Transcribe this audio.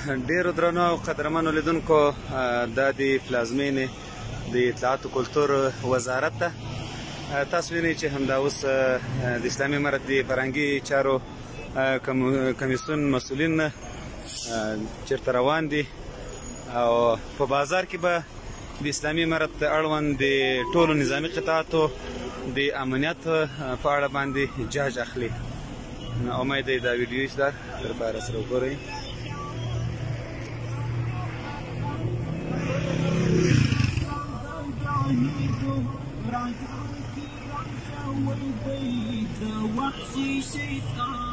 ډیرو درنو او قدرمنو لیدونکو دا د پلازمینې د اطلاعات او کلتور وزارت ته تاسو وینئ چې همدا اوس د اسلامي امارت د فرهنګي چارو کمیسیون مسؤلین چېرته روان دي او په بازار کې به د اسلامي امارت اړوند د ټولو نظامي قطاعاتو د امنیت په اړه باندې جاج اخلي. امید دی دا ویډیو چې در لپاره سره وګورئ. وحشي شيطان